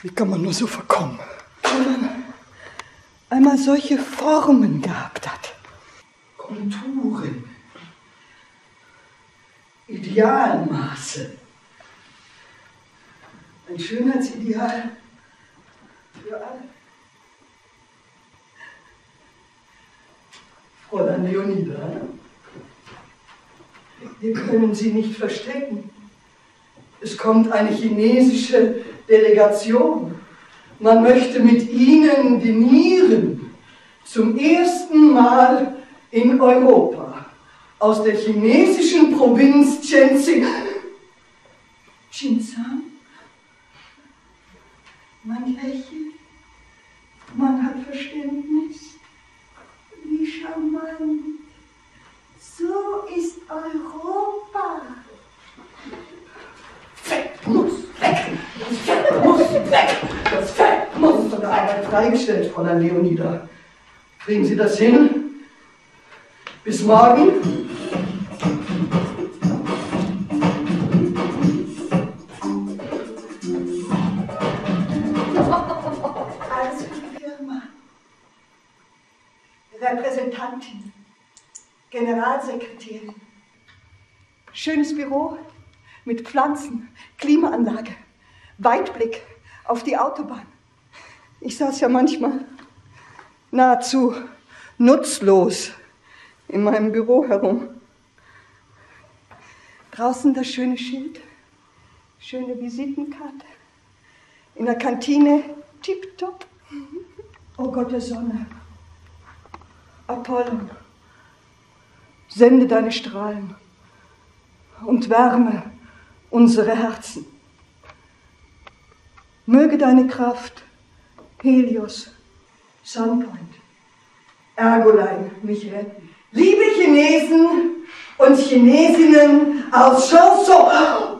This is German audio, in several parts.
Wie kann man nur so verkommen? Wenn man einmal solche Formen gehabt hat. Konturen. Idealmaße. Ein Schönheitsideal für alle. Fräulein Leonida, wir können Sie nicht verstecken. Es kommt eine chinesische Delegation. Man möchte mit Ihnen dinieren. Zum ersten Mal in Europa. Aus der chinesischen Provinz Xinjiang. Man lächelt. Man hat Verständnis. Wie charmant. So ist Europa. Fett muss weg. Das Fett muss weg. Das Fett muss von der Arbeit freigestellt, Fräulein Leonida. Kriegen Sie das hin? Bis morgen? Alles für die Firma. Repräsentantin. Generalsekretärin. Schönes Büro mit Pflanzen, Klimaanlage, Weitblick auf die Autobahn. Ich saß ja manchmal nahezu nutzlos in meinem Büro herum. Draußen das schöne Schild, schöne Visitenkarte. In der Kantine tipptopp. Oh Gott der Sonne. Apollon, sende deine Strahlen und wärme unsere Herzen. Möge deine Kraft, Helios, Sunpoint, Ergolein mich retten. Liebe Chinesen und Chinesinnen aus Chanson.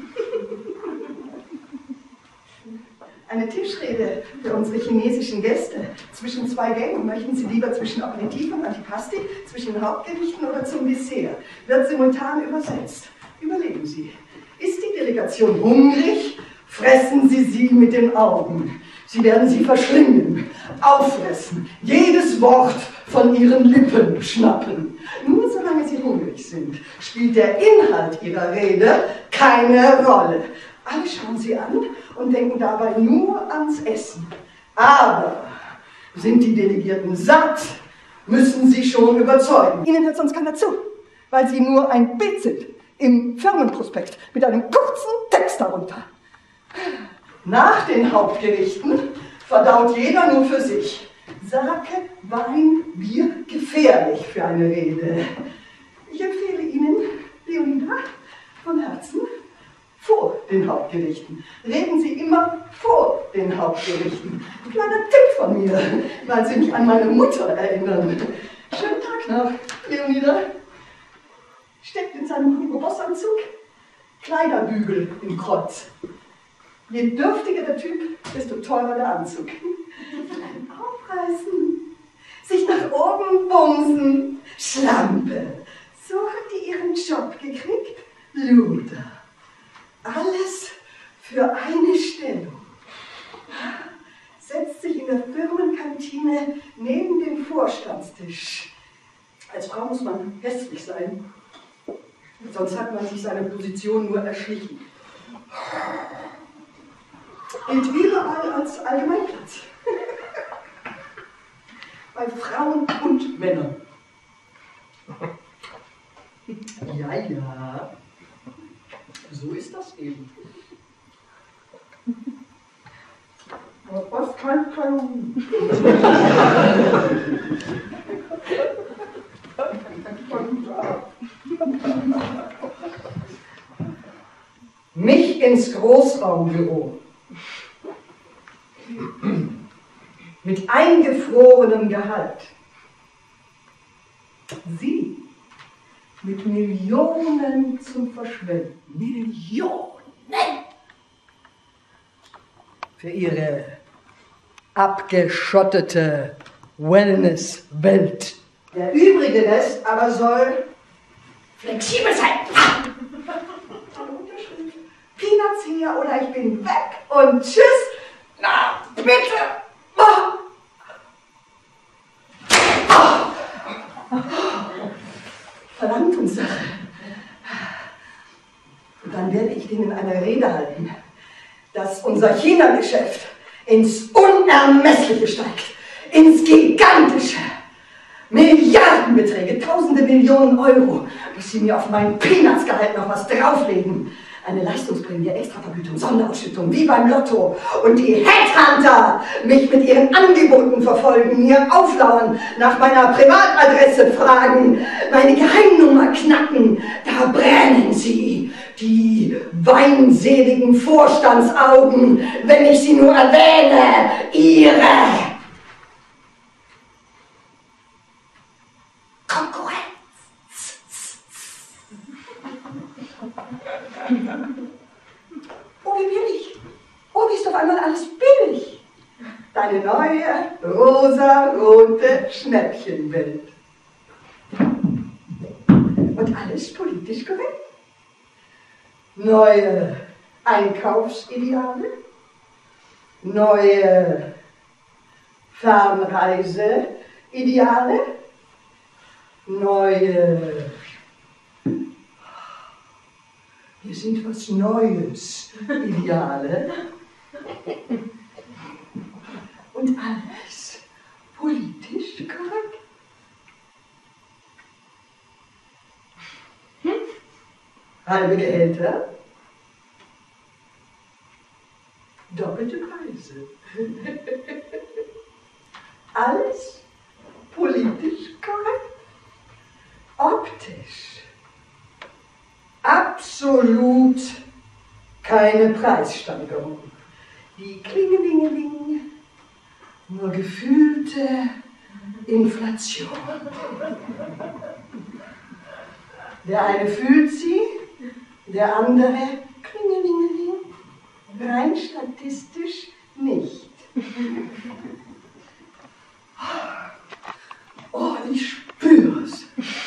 Eine Tischrede für unsere chinesischen Gäste. Zwischen zwei Gängen. Möchten Sie lieber zwischen Aperitif und Antipasti, zwischen den Hauptgerichten oder zum Dessert? Wird simultan übersetzt. Überlegen Sie. Ist die Delegation hungrig? Fressen Sie sie mit den Augen. Sie werden sie verschlingen, auffressen, jedes Wort von ihren Lippen schnappen. Nur solange sie hungrig sind, spielt der Inhalt ihrer Rede keine Rolle. Alle schauen sie an und denken dabei nur ans Essen. Aber sind die Delegierten satt, müssen sie schon überzeugen. Ihnen hört sonst keiner zu, weil sie nur ein Bild sind im Firmenprospekt mit einem kurzen Text darunter. Nach den Hauptgerichten verdaut jeder nur für sich. Sake, Wein, Bier, gefährlich für eine Rede. Ich empfehle Ihnen, Leonida, von Herzen, vor den Hauptgerichten. Reden Sie immer vor den Hauptgerichten. Ein kleiner Tipp von mir, weil Sie mich an meine Mutter erinnern. Schönen Tag noch, Leonida. Steckt in seinem Hugo Boss-Anzug Kleiderbügel im Kreuz. Je dürftiger der Typ, desto teurer der Anzug. Aufreißen, sich nach oben bumsen, Schlampe. So hat die ihren Job gekriegt, Luder. Alles für eine Stellung. Setzt sich in der Firmenkantine neben den Vorstandstisch. Als Frau muss man hässlich sein. Sonst hat man sich seine Position nur erschlichen. Gilt überall als Allgemeinplatz. Bei Frauen und Männern. Ja, ja. So ist das eben. Aber was kann mich ins Großraumbüro. Mit eingefrorenem Gehalt. Sie mit Millionen zum Verschwenden. Millionen! Für ihre abgeschottete Wellness-Welt. Der übrige Rest aber soll flexibel sein. Unterschrift. Peanuts hier oder ich bin weg und tschüss. bitte! Verdammtungssache. Und dann werde ich denen eine Rede halten, dass unser China-Geschäft ins Unermessliche steigt, ins Gigantische. Milliardenbeträge, tausende Millionen Euro, dass sie mir auf meinen Peanutsgehalt noch was drauflegen. Eine Leistungsprämie, Extravergütung, Sonderausschüttung, wie beim Lotto. Und die Headhunter mich mit ihren Angeboten verfolgen, mir auflauern, nach meiner Privatadresse fragen, meine Geheimnummer knacken. Da brennen sie, die weinseligen Vorstandsaugen, wenn ich sie nur erwähne, ihre Konkurrenz. Oh, wie billig. Oh, wie ist auf einmal alles billig. Deine neue, rosa-rote Schnäppchenwelt. Und alles politisch korrekt. Neue Einkaufsideale. Neue Fernreiseideale. Neue... Wir sind was Neues, Ideale. Und alles politisch korrekt. Halbe Gehälter. Doppelte Preise. Alles politisch korrekt. Optisch. Absolut keine Preissteigerung. Die Klingelingeling, nur gefühlte Inflation. Der eine fühlt sie, der andere Klingelingeling, rein statistisch nicht. Oh, ich spür's.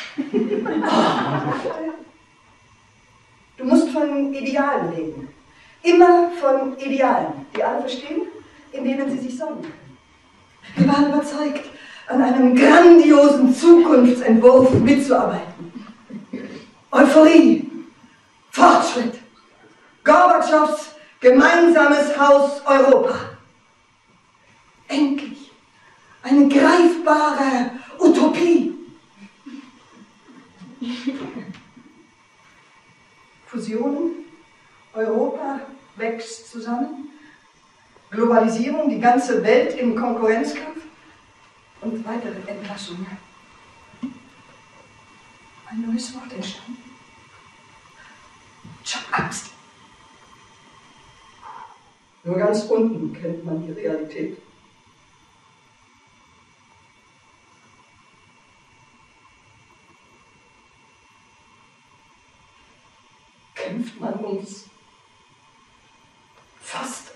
Du musst von Idealen reden. Immer von Idealen, die alle verstehen, in denen sie sich sonnen können. Wir waren überzeugt, an einem grandiosen Zukunftsentwurf mitzuarbeiten. Euphorie, Fortschritt, Gorbatschows gemeinsames Haus Europa. Endlich eine greifbare Utopie. Fusionen, Europa wächst zusammen, Globalisierung, die ganze Welt im Konkurrenzkampf und weitere Entlassungen. Ein neues Wort entstanden. Jobangst. Nur ganz unten kennt man die Realität. Kämpft man uns fast,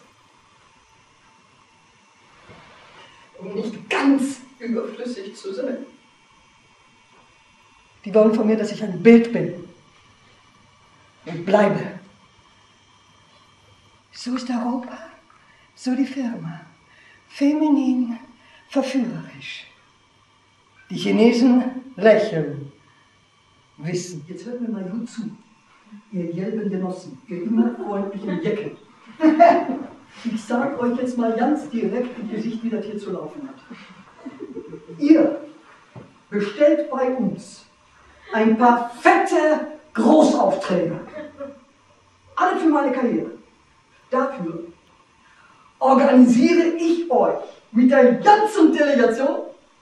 um nicht ganz überflüssig zu sein. Die wollen von mir, dass ich ein Bild bin und bleibe. So ist Europa, so die Firma. Feminin, verführerisch. Die Chinesen lächeln, wissen. Jetzt hört mir mal gut zu. Ihr gelben Genossen, ihr immer freundlichen Jecken. Ich sage euch jetzt mal ganz direkt im Gesicht, wie das hier zu laufen hat. Ihr bestellt bei uns ein paar fette Großaufträge. Alle für meine Karriere. Dafür organisiere ich euch mit der ganzen Delegation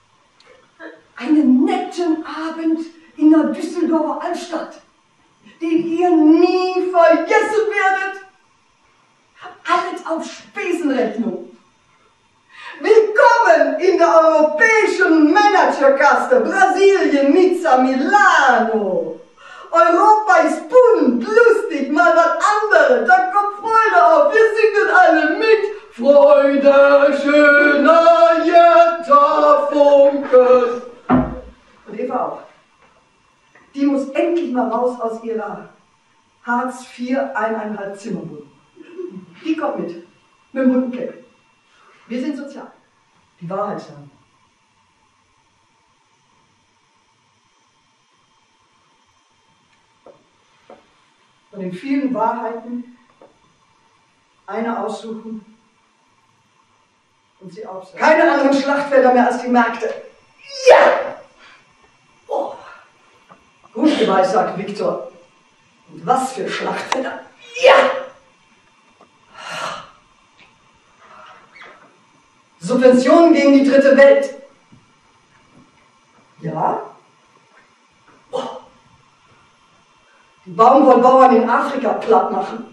einen netten Abend in der Düsseldorfer Altstadt, den ihr nie vergessen werdet. Alles auf Spesenrechnung. Willkommen in der europäischen Managerkaste, Brasilien, Nizza, Milano. Europa ist bunt, lustig, mal was anderes, da kommt Freude auf, wir singen alle mit. Freude, schöner Jetta Funken. Und Eva auch. Die muss endlich mal raus aus ihrer Hartz IV 1,5 Zimmerwohnung. Die kommt mit dem bunten Käpp. Wir sind sozial. Die Wahrheit sagen. Von den vielen Wahrheiten eine aussuchen und sie aufsetzen. Keine anderen Schlachtfelder mehr als die Märkte. Ja! Oh. Gut geweissagt, Viktor. Und was für Schlachtfelder. Ja! Subventionen gegen die dritte Welt. Ja? Oh. Die Baumwollbauern in Afrika platt machen.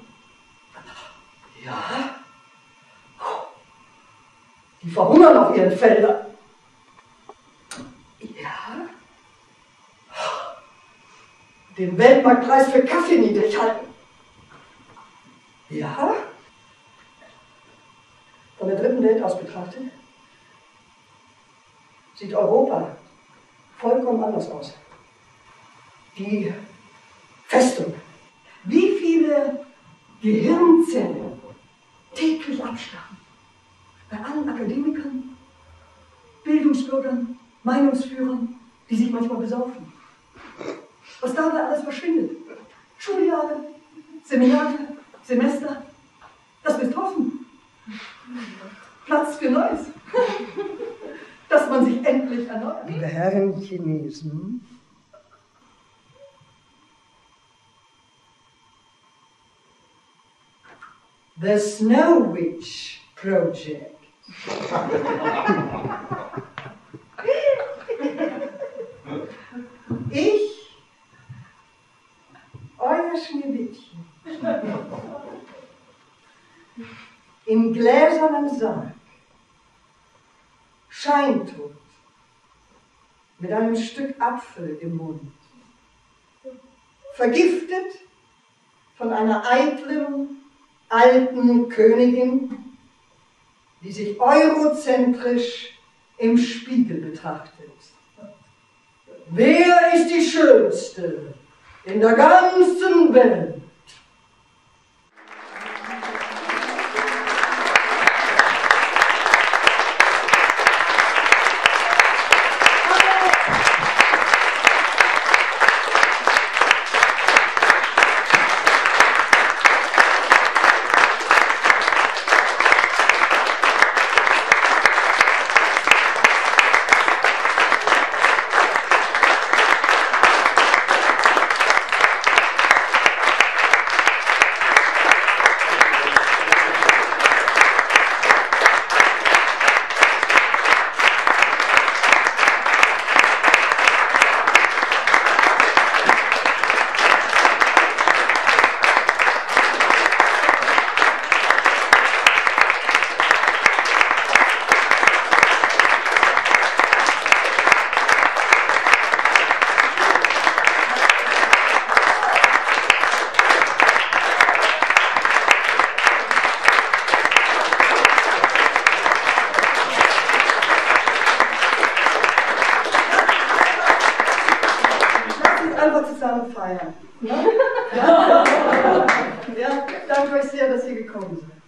Ja? Die verhungern auf ihren Feldern. Ja? Den Weltmarktpreis für Kaffee niedrig halten. Ja? Von der dritten Welt aus betrachtet sieht Europa vollkommen anders aus. Die Festung. Wie viele Gehirnzellen täglich absterben? Bei allen Akademikern, Bildungsbürgern, Meinungsführern, die sich manchmal besaufen. Was dabei alles verschwindet. Schuljahre, Seminare, Semester, das wird hoffen. Platz für Neues. Dass man sich endlich erneuert. Liebe Herren Chinesen, The Snow Witch Project. Ich, euer Schneewittchen, im gläsernen Sarg, scheintot, mit einem Stück Apfel im Mund, vergiftet von einer eitlen, alten Königin, die sich eurozentrisch im Spiegel betrachtet. Wer ist die Schönste in der ganzen Welt? Einfach zusammen feiern. Ja? Ja, danke euch sehr, dass ihr gekommen seid.